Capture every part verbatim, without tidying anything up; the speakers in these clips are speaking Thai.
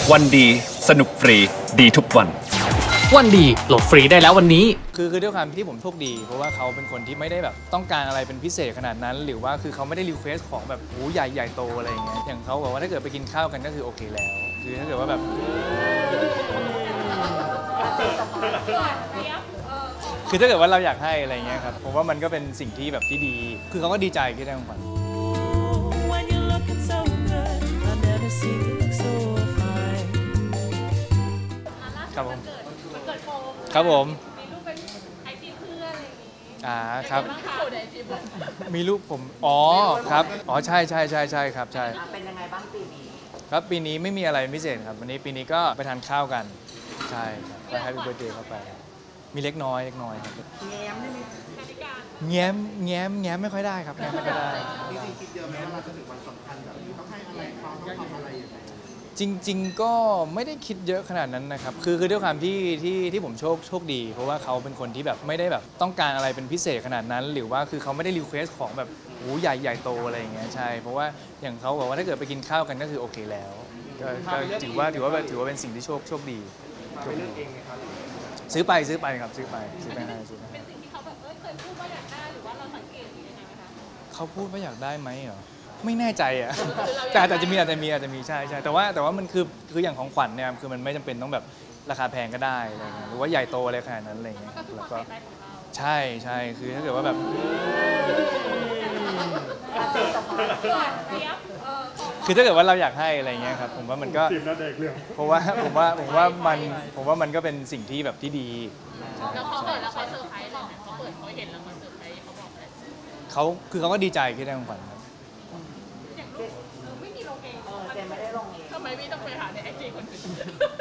วันดีสนุกฟรีดีทุกวันวันดีโหลดฟรีได้แล้ววันนี้คือคือด้วยความที่ผมโชคดีเพราะว่าเขาเป็นคนที่ไม่ได้แบบต้องการอะไรเป็นพิเศษขนาดนั้นหรือว่าคือเขาไม่ได้รีเควสของแบบโอ้ใหญ่ใหญ่โตอะไรอย่างเงี้ยอย่างเขาบอกว่าถ้าเกิดไปกินข้าวกันก็คือโอเคแล้วคือถ้าเกิดว่าแบบคือถ้าเกิดว่าเราอยากให้อะไรเงี้ยครับผมว่ามันก็เป็นสิ่งที่แบบที่ดีคือเขาก็ดีใจที่ได้ของขวัญครับผมครับผมมีรูปเป็นไอจีเพื่อนอะไรอย่างงี้อ่าครับมีรูปผมอ๋อครับอ๋อใช่ใช่ใช่ใช่ครับใช่เป็นยังไงบ้างปีนี้ครับปีนี้ไม่มีอะไรพิเศษครับวันนี้ปีนี้ก็ไปทานข้าวกันใช่ครับไปให้พี่เบิร์ดเดย์เข้าไปมีเล็กน้อยเล็กน้อยครับแง้มได้ไหมแง้มแง้มแง้มไม่ค่อยได้ครับแง้มไม่ค่อยได้จริงๆคิดเยอะไหมว่าเราจะถึงวันสำคัญแบบนี้ต้องให้อะไรเขาต้องทำอะไรอย่างไรจริงๆก็ไม่ได้คิดเยอะขนาดนั้นนะครับคือคือด้วยความที่ที่ที่ผมโชคโชคดีเพราะว่าเขาเป็นคนที่แบบไม่ได้แบบต้องการอะไรเป็นพิเศษขนาดนั้นหรือว่าคือเขาไม่ได้รีเควสของแบบโอ้ใหญ่ใหญ่โตอะไรอย่างเงี้ยใช่เพราะว่าอย่างเขาบอกว่าถ้าเกิดไปกินข้าวกันก็คือโอเคแล้วก็ถือว่าถือว่าถือว่าเป็นสิ่งที่โชคโชคดีซื้อไปซื้อไปครับซื้อไปซื้อไปให้ซื้อไปเป็นสิ่งที่เขาแบบเออเคยพูดว่าอยากได้หรือว่าเราสังเกตยังไงไหมคะเขาพูดว่าอยากได้ไหมเหรอไม่แน่ใจอ่ะแต่อาจจะมีอาจจะมีอาจจะมีใช่ใช่แต่ว่าแต่ว่ามันคือคืออย่างของขวัญเนี่ยคือมันไม่จำเป็นต้องแบบราคาแพงก็ได้อะไรเงี้ยหรือว่าใหญ่โตอะไรขนาดนั้นอะไรเงี้ยแล้วก็ใช่ใช่คือถ้าเกิดว่าแบบคือถ้าเกิดว่าเราอยากให้อะไรเงี้ยครับผมว่ามันก็เพราะว่าผมว่าผมว่ามันผมว่ามันก็เป็นสิ่งที่แบบที่ดีแล้วเขาเปิดแล้วเขาเซอร์ไพรส์เลยนะเขาเปิดเขาเห็นแล้วเขาเซอร์ไพรส์เขาบอกอะไรเขาคือเขาก็ดีใจที่ได้ของขวัญครับอย่างลูกไม่มีลงเองเออเจนไม่ได้ลงเองทำไมไม่ต้องไปหาในไอจีคนอื่น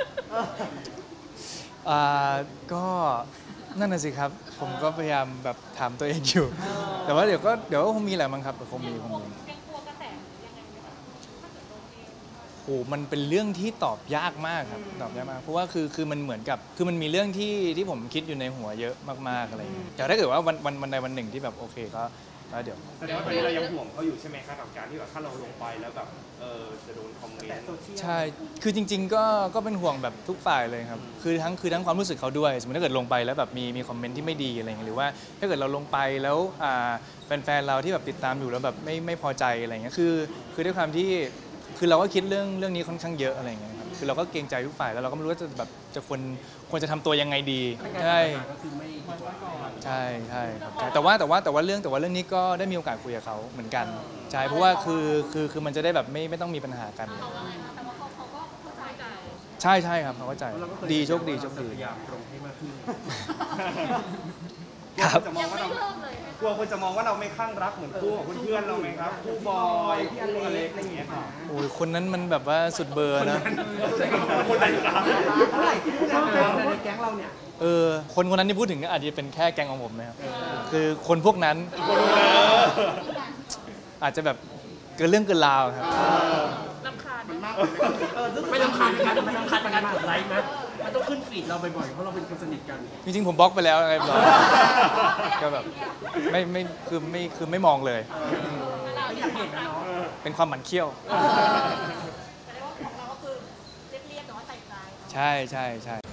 อ่าก็นั่นน่ะสิครับผมก็พยายามแบบถามตัวเองอยู่แต่ว่าเดี๋ยวก็เดี๋ยวก็คงมีแหละมั้งครับคงมีคงมียังกลัวกระแสยังไงไหมคะถ้าเกิดลงเองโอ้มันเป็นเรื่องที่ตอบยากมากครับตอบยากมากเพราะว่าคือคือมันเหมือนกับคือมันมีเรื่องที่ที่ผมคิดอยู่ในหัวเยอะมากๆอะไรอย่างเงี้ยแต่ถ้าเกิดว่าวันวันวันใดวันหนึ่งที่แบบโอเคก็แล้วเดี๋ยวแสดงว่าตอนนี้เรายังห่วงเขาอยู่ใช่ไหมครับกับการที่แบบถ้าเราลงไปแล้วแบบเออจะโดนคอมเมนต์ใช่คือจริงๆก็ก็เป็นห่วงแบบทุกฝ่ายเลยครับคือทั้งคือทั้งความรู้สึกเขาด้วยสมมติถ้าเกิดลงไปแล้วแบบมีมีคอมเมนต์ที่ไม่ดีอะไรอย่างเงี้ยหรือว่าถ้าเกิดเราลงไปแล้วอ่าแฟนๆเราที่แบบติดตามอยู่แล้วแบบไม่ไม่พอใจอะไรอย่างเงี้ยคือคือด้วยความที่คือเราก็คิดเรื่องเรื่องนี้ค่อนข้างเยอะอะไรอย่างเงี้ยครับคือเราก็เกรงใจทุกฝ่ายแล้วเราก็ไม่รู้ว่าจะแบบจะควรควรจะทำตัวยังไงดีใช่ใช่ใช่ครับแต่ว่าแต่ว่าแต่ว่าเรื่องแต่ว่าเรื่องนี้ก็ได้มีโอกาสคุยกับเขาเหมือนกันใช่เพราะว่าคือคือคือมันจะได้แบบไม่ไม่ต้องมีปัญหากันใช่ใช่ครับเขาเข้าใจดีโชคดีโชคดีครับจะมองว่าเรากลัวคนจะมองว่าเราไม่ข้างรักเหมือนคู่ของเพื่อนเราไหมครับคู่บอยคู่อเล็กอะไรอย่างเงี้ยค่ะโอ้ยคนนั้นมันแบบว่าสุดเบอร์นะคนไหนครับในแก๊งเราเนี่ยเออคนคนนั้นที่พูดถึงอาจจะเป็นแค่แก๊งของผมนะครับคือคนพวกนั้นอาจจะแบบเกินเรื่องเกินราวครับรำคาญมันมากไม่รำคาญกันไม่รำคาญกันกดไลค์ไหมมันต้องขึ้นฟีดเราบ่อยๆเพราะเราเป็นคนสนิทกันจริงๆผมบล็อกไปแล้วอะไรแบบนี้ก็แบบไม่ไม่คือไม่คือไม่มองเลยเป็นความหมั่นเคี้ยวแต่ว่าของเราก็คือเรียบๆแต่ว่าใส่ใจใช่ใช่ใช่